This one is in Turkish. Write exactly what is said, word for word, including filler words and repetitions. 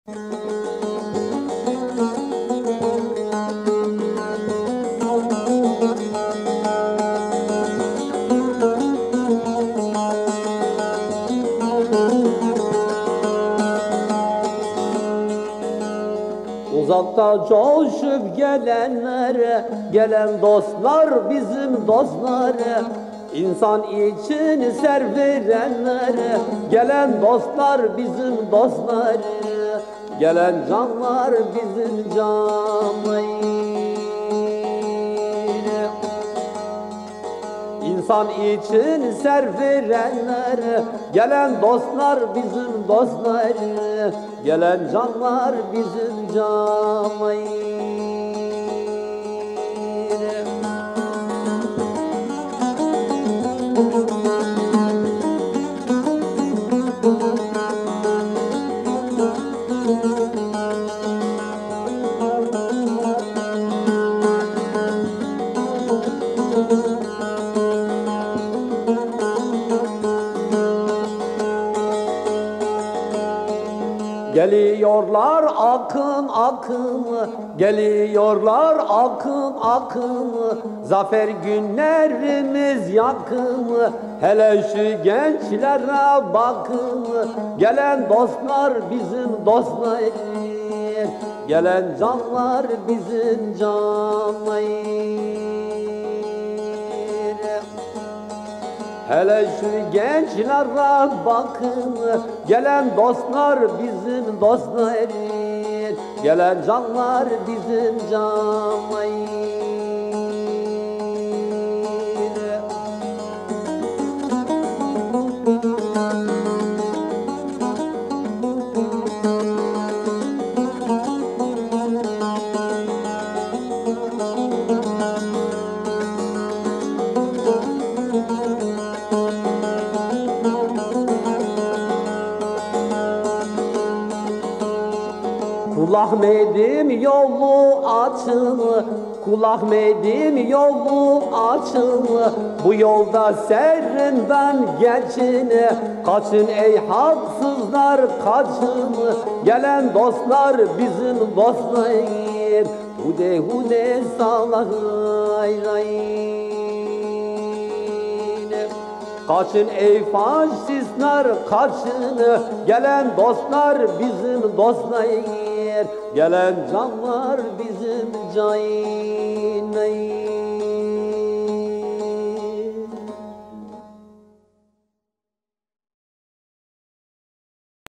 Uzakta coşup gelenlere, gelen dostlar bizim dostlar. İnsan için ser verenlere, gelen dostlar bizim dostlar. Gelen canlar bizim canlar. İnsan için ser verenler, gelen dostlar bizim dostlar, gelen canlar bizim canlar. Geliyorlar akın akın, geliyorlar akın akın. Zafer günlerimiz yakın, hele şu gençlere bakın. Gelen dostlar bizim dostlar, gelen canlar bizim canlar. Hele şu gençlere bakın, gelen dostlar bizim dostlar, gelen canlar bizim canlar. Kul Ahmet'im yolu açın, Kul Ahmet'im yolu açın. Bu yolda serinden geçin, kaçın ey haksızlar kaçın. Gelen dostlar bizim dostlar, hude hude sallah ray. Kaçın ey faşistler kaçın, gelen dostlar bizim dostlar, gelen canlar bizim canlar.